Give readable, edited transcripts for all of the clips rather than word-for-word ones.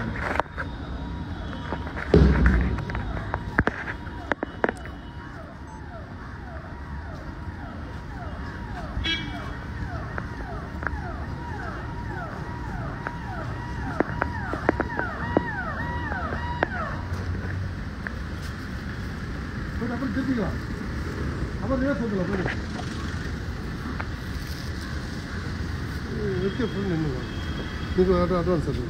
ನೀವು ಅಡ್ವಾನ್ಸ್ ಅದು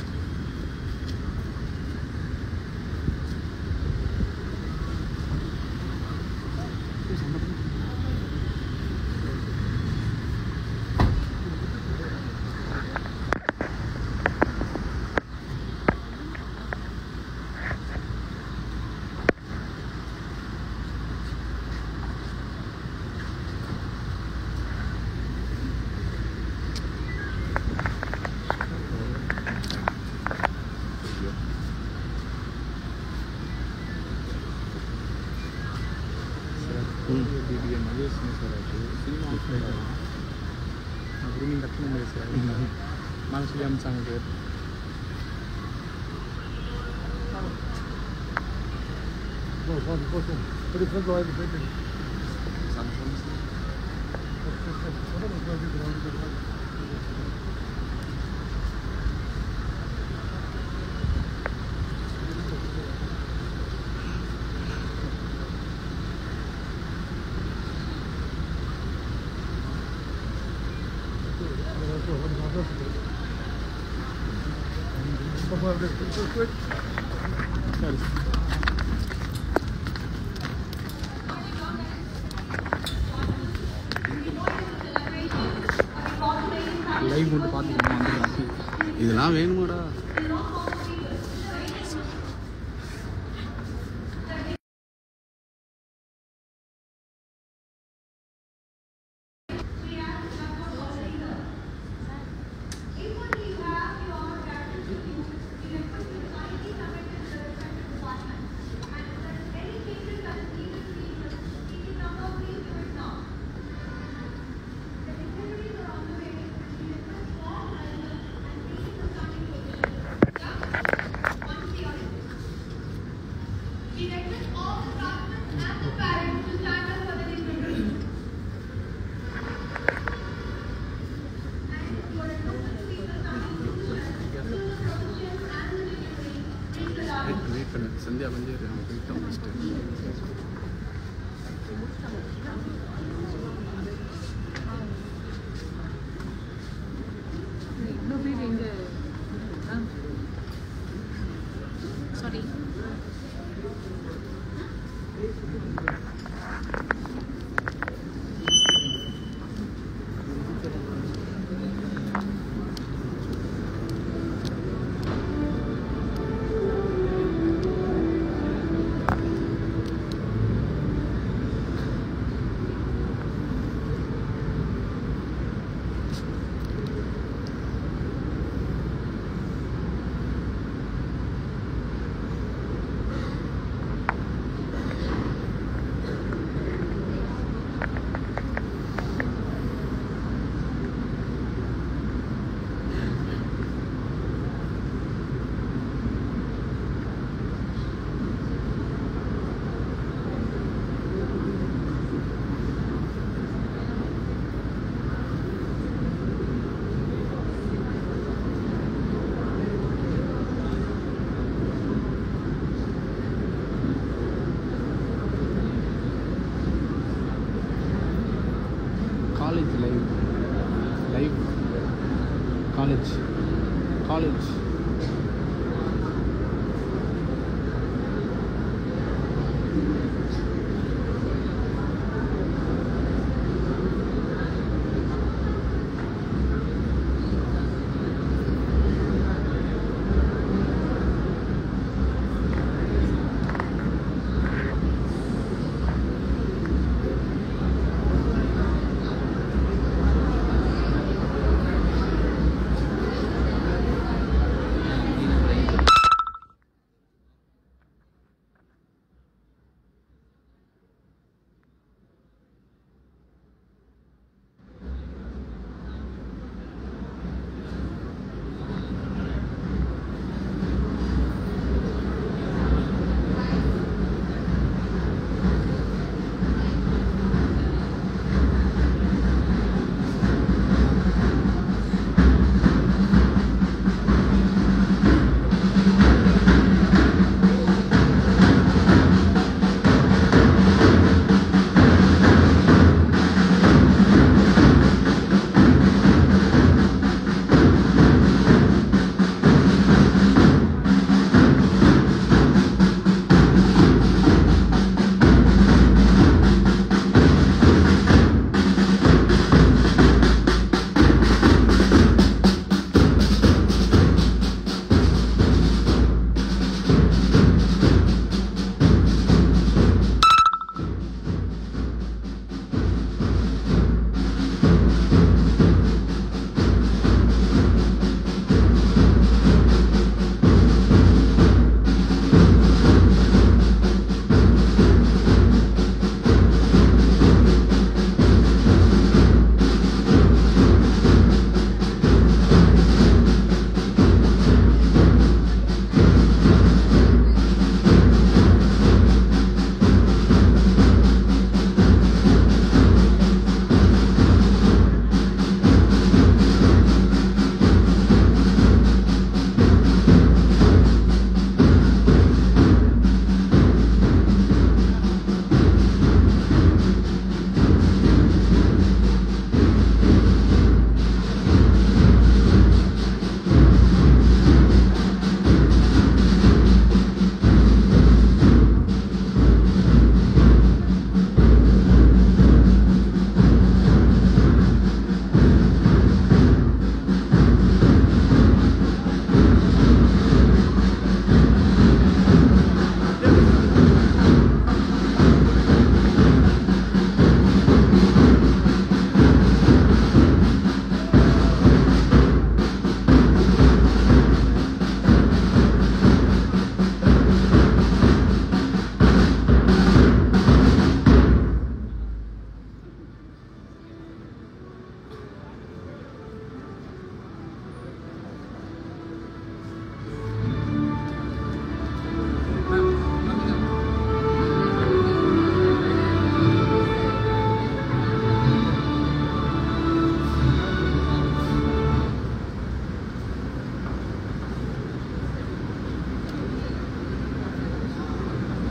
grooming daqui no mês, mas nós tivemos sangue. Por exemplo, aí depois tem. Live போட்டு பார்த்துக்கணும். இதெல்லாம் வேணுமாடா? சந்தியா வந்து போயிட்டோம் first. Sorry college live college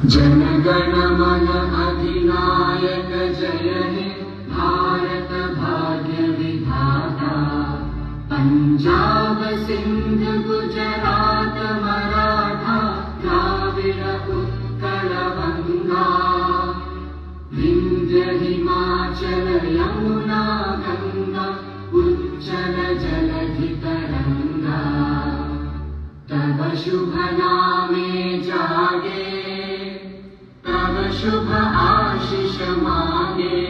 जनगण मन अधिनायक जय हे भारत भाग्य विधाता। पंजाब सिंध गुजरात मराठा द्राविड़ उत्कल गंगा। विंध्य हिमाचल यमुना गंगा उच्चल जलधि तरंगा। तब शुभ नामे जागे तब शुभ आशीष मांगे।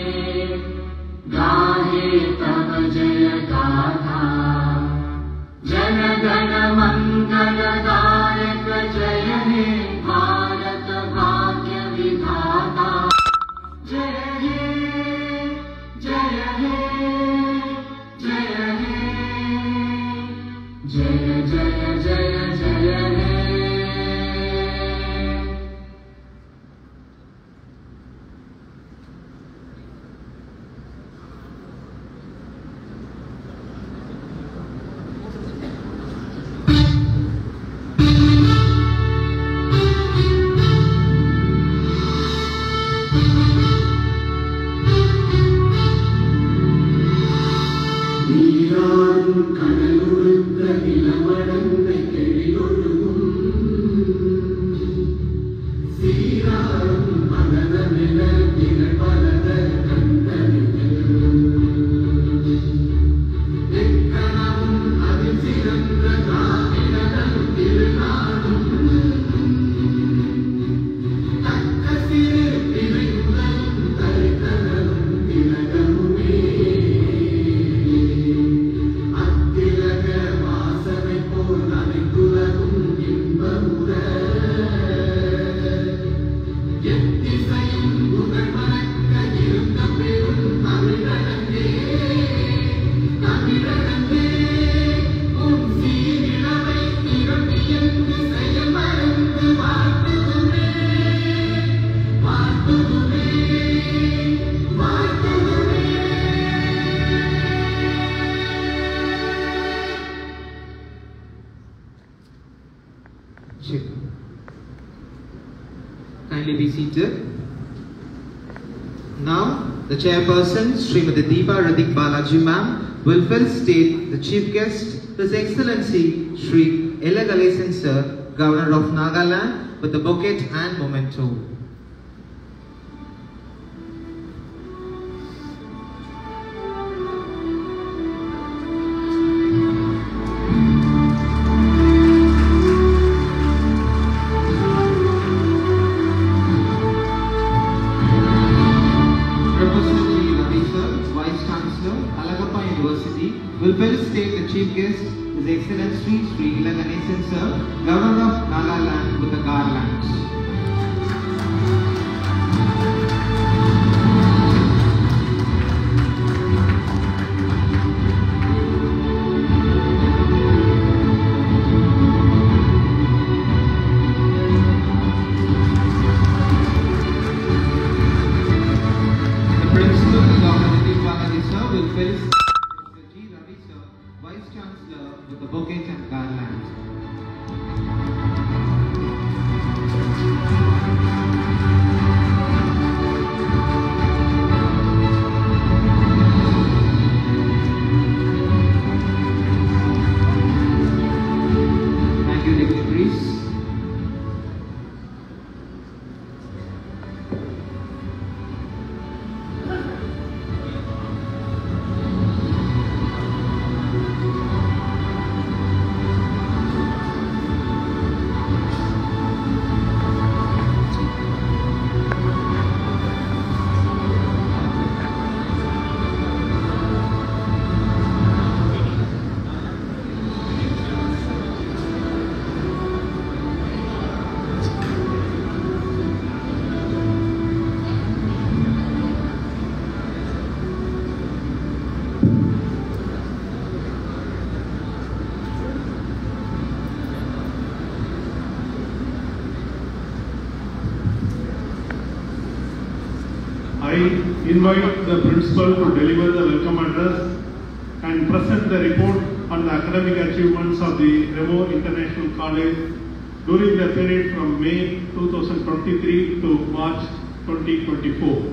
गाहे तब जय गाथा जन गण मंगल दायक जय हे भारत भाग्य विधाता। जय हे जय हे जय हे जय जय जय जय हे। Kindly be seated. Now, the chairperson, Srimati Deepa Radik Balaji ma'am, will first state the chief guest, His Excellency Shri Ella Galesan sir, Governor of Nagaland, with the bouquet and memento. Will first state the chief guest, His Excellency Shri Ella Galesan sir, Governor of Nagaland, with the garlands. The Principal Governor Radik Balaji sir will first Vice Chancellor with the bouquet and garlands. Thank you, dignitaries. I invite the principal to deliver the welcome address and present the report on the academic achievements of the Remo International College during the period from May 2023 to March 2024.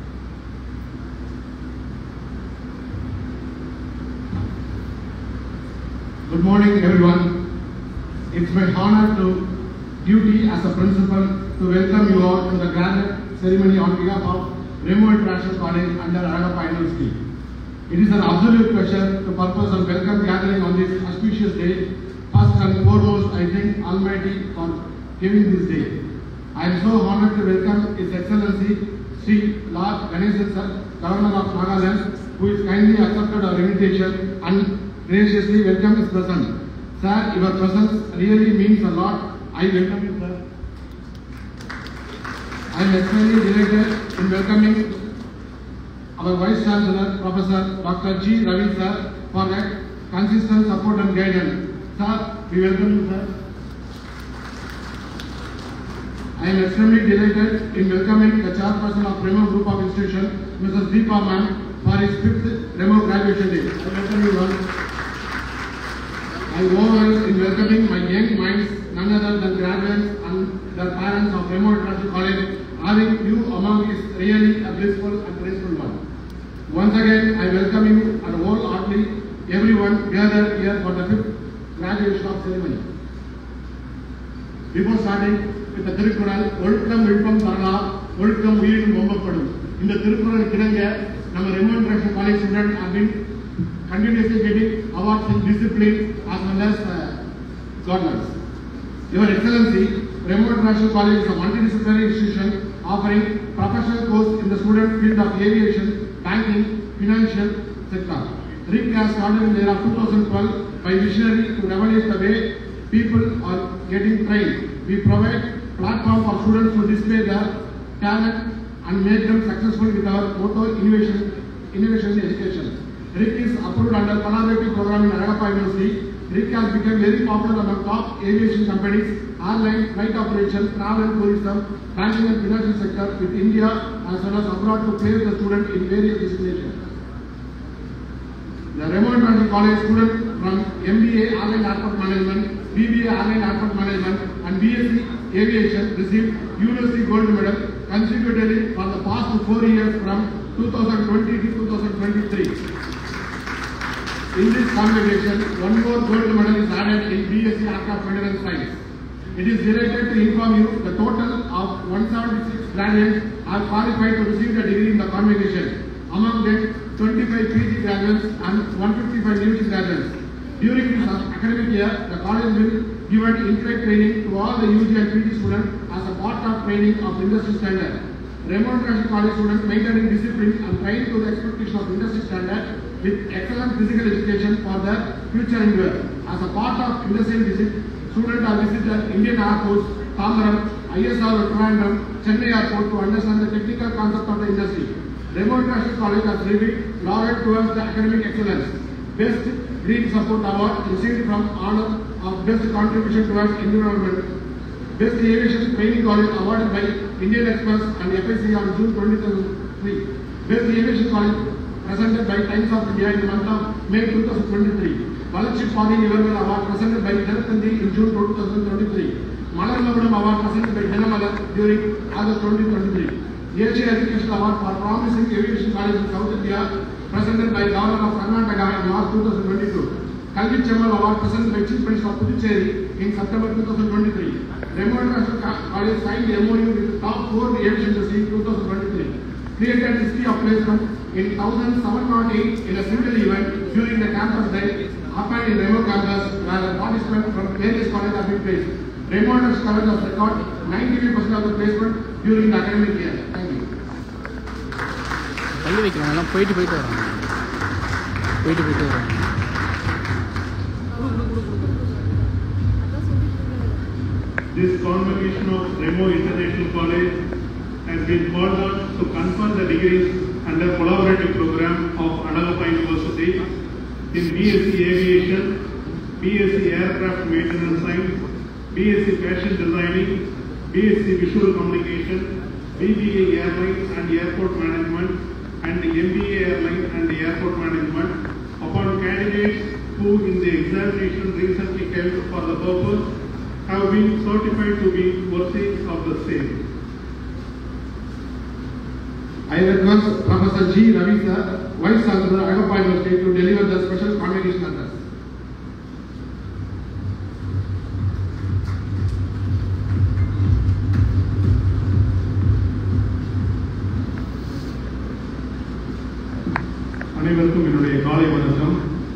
Good morning, everyone. It's my honor to duty as a principal to welcome you all to the grand ceremony on behalf of Remo International College under Aragappa University. It is an absolute pleasure to purpose and welcome gathering on this auspicious day. First and foremost, I thank Almighty for giving this day. I am so honored to welcome His Excellency Sri Lord Ganesan Sir, Governor of Nagaland, who is kindly accepted our invitation and graciously welcome his presence. Sir, your presence really means a lot. I welcome you, sir. I am extremely delighted in welcoming our Vice Chancellor, Professor Dr. G. Ravi sir, for that consistent support and guidance. Sir, we welcome you, sir. I am extremely delighted in welcoming the chairperson of Remo Group of Institutions, Mrs. Deepa Ma'am, for his 5th Remo graduation day. I welcome you, ma'am. I overwhelmed in welcoming my young minds, none other than graduates and their parents of Remo International College. Having you among is really a blissful and graceful one. Once again, I welcome you and wholeheartedly everyone gathered here for the 5th graduation of ceremony. Before starting with the Tirukkural, Olukam Vilpam Tharala, Olukam Veerum Bombapadum. In the Tirukkural Kiranga, our Remo International College students have been continuously getting awards in discipline as well as governance. Your Excellency, Remo International College is a multidisciplinary institution offering professional courses in the student field of aviation, banking, financial sector. RIC has started in the year of 2012 by visionary to revolutionize the way people are getting trained. We provide platform for students to display their talent and make them successful with our motto innovation in education. RIC is approved under collaborative program in Aragappa University. RIC has become very popular among top aviation companies, airline, flight operation, travel and tourism, banking and financial sector with India as well as abroad to place the student in various destinations. The Remo International College student from MBA Airline Airport Management, BBA Airline Airport Management and BSc Aviation received University Gold Medal consecutively for the past 4 years from 2020 to 2023. In this convocation, one more gold medal is added in BSc Aircraft Maintenance Science. It is delighted to inform you the total of 176 graduates are qualified to receive the degree in the convocation. Among them, 25 PG graduates and 155 UG graduates. During this academic year, the college will give an in-flight training to all the UG and PG students as a part of training of industry standard. Remo International College students maintaining discipline and trained to the expectation of industry standard with excellent physical education for their future endeavor. As a part of industrial visit, students are visited Indian Air Force, Thambaram, ISR Trivandrum, Chennai Airport to understand the technical concept of the industry. Remo International College has received lauded towards the academic excellence. Best Green Support Award received from honor of Best Contribution towards Environment. Best Aviation Training College awarded by Indian Express and FSC on June 2003. Best Aviation College presented by Times of India in the month of May 2023. Scholarship for the Nivargal Award presented by Janatandi in June 2023. Malarnavadam Award presented by Henamala during August 2023. Asian Education Award for Promising Aviation College in South India presented by Governor of Karnataka in March 2022. Kalvi Chamal Award presented by Chief Minister of Puducherry in September 2023. Remo International College signed the MOU with the top 4 aviation industry in 2023. Created history of placement in 1708 in a single event during the campus day happened in Remo campus where participants from various colleges have been placed. Remo International College has recorded 93% of the placement during the academic year. Thank you. பள்ளி வைக்கிறவங்க போயிட்டு வராங்க. This convocation of Remo International College has been called on to confer the degrees under collaborative program of Aragappa University in BSc Aviation, BSc Aircraft Maintenance Science, BSc Fashion Designing, BSc Visual Communication, BBA Airlines and Airport Management, and MBA Airline and Airport Management upon candidates who in the examination recently held for the purpose have been certified to be worthy of the same. I request Professor G. Ravi sir, Vice Chancellor, Agappa University, to deliver the special convocation address. அனைவருக்கும் என்னுடைய காலை வணக்கம்.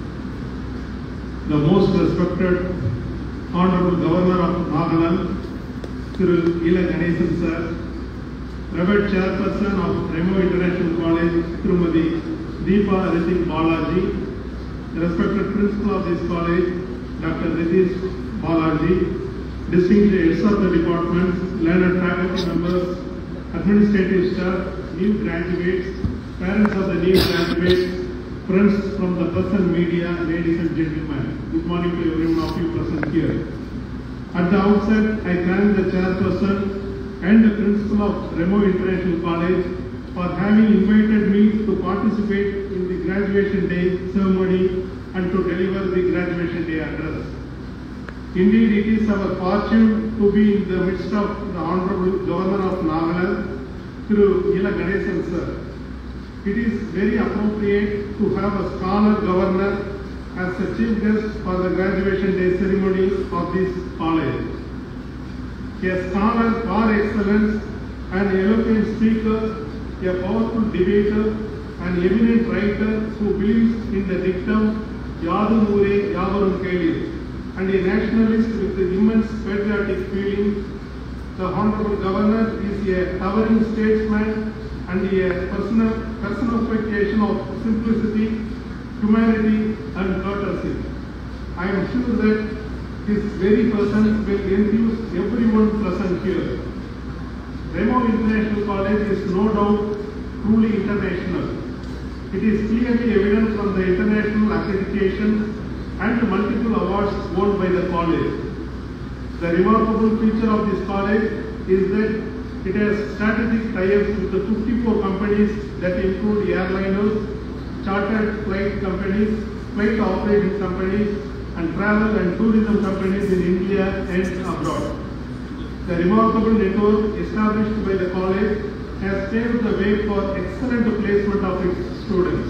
The most respected Honorable Governor of Nagaland, Thiru Ila Ganesan sir, Revered Chairperson of Remo International College, Srimati Deepa Ritik Balaji, the respected Principal of this college, Dr. Nitish Balaji, distinguished heads of the departments, learned faculty members, administrative staff, new graduates, parents of the new graduates, friends from the press and media, ladies and gentlemen, good morning to everyone of you present here. At the outset, I thank the chairperson and the principal of Remo International College for having invited me to participate in the graduation day ceremony and to deliver the graduation day address. Indeed, it is our fortune to be in the midst of the Honorable Governor of Nagaland, Thiru Ila Ganesan sir. It is very appropriate to have a scholar governor as the chief guest for the graduation day ceremony of this college. A scholar par excellence, an eloquent speaker, a powerful debater, an eminent writer who believes in the dictum Yadum Ure Yavarum Kelir, and a nationalist with immense patriotic feeling. The Honorable Governor is a towering statesman and a personification of simplicity, humanity and courtesy. I am sure that his very presence will enthuse everyone present here. Remo International College is no doubt truly international. It is clearly evident from the international accreditation and multiple awards won by the college. The remarkable feature of this college is that it has strategic tie-ups with the 54 companies that include airliners, chartered flight companies, flight operating companies, and travel and tourism companies in India and abroad. The remarkable network established by the college has paved the way for excellent placement of its students.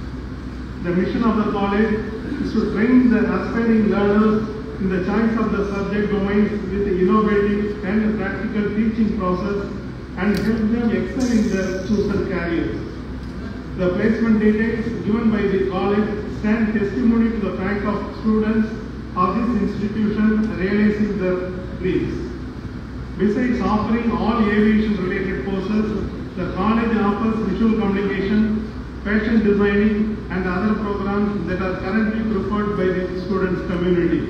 The mission of the college is to train the aspiring learners in the choice of the subject domains with the innovative and practical teaching process and help them excel in their chosen careers. The placement details given by the college stand testimony to the fact of students of this institution realizing their dreams. Besides offering all aviation related courses, the college offers visual communication, fashion designing and other programs that are currently preferred by the students community.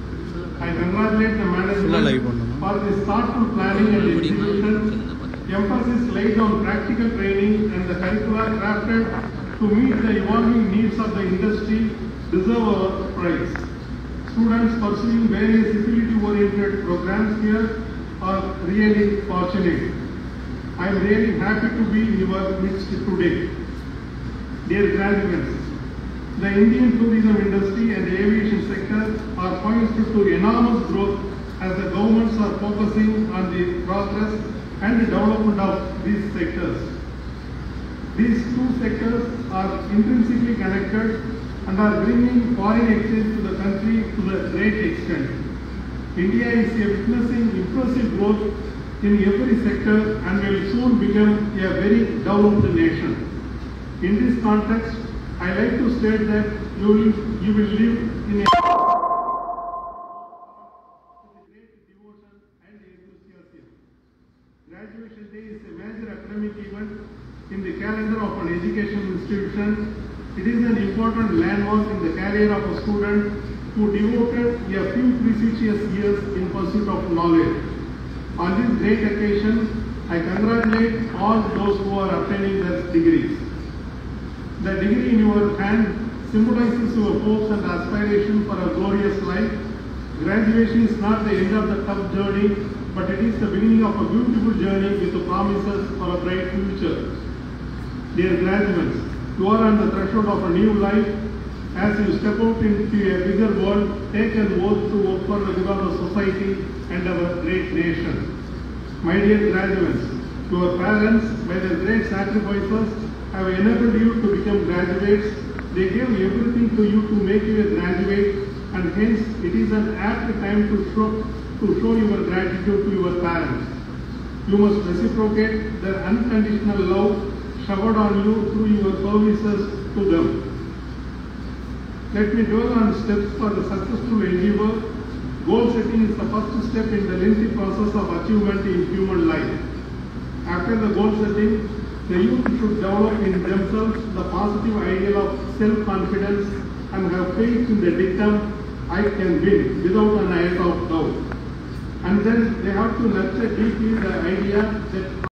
I congratulate the management for this thoughtful planning and execution. Emphasis laid on practical training and the curricula crafted to meet the evolving needs of the industry deserve our praise. Students pursuing various utility-oriented programs here are really fortunate. I am really happy to be in your midst today. Dear graduates, the Indian tourism industry and the aviation sector are poised to enormous growth as the governments are focusing on the progress and the development of these sectors. These two sectors are intrinsically connected and are bringing foreign exchange to the country to a great extent. India is witnessing impressive growth in every sector and will soon become a very developed nation. In this context, I like to state that you will live in a great devotion and enthusiasm. Graduation day is a major academic event in the calendar of an educational institution. It is an important landmark in the career of a student who devoted a few precious years in pursuit of knowledge. On this great occasion, I congratulate all those who are obtaining their degrees. The degree in your hand symbolizes your hopes and aspirations for a glorious life. Graduation is not the end of the tough journey, but it is the beginning of a beautiful journey with the promises for a bright future. Dear graduates, you are on the threshold of a new life, As you step out into a bigger world, take an oath to work for the good of the society and our great nation. My dear graduates, your parents, by their great sacrifices, have enabled you to become graduates. They gave everything to you to make you a graduate, and hence it is an apt time to show your gratitude to your parents. You must reciprocate their unconditional love showered on you through your services to them. Let me dwell on steps for the successful endeavor. Goal setting is the first step in the lengthy process of achievement in human life. After the goal setting, the youth should develop in themselves the positive ideal of self-confidence and have faith in the dictum, I can win, without an iota of doubt. And then they have to nurture deeply the idea that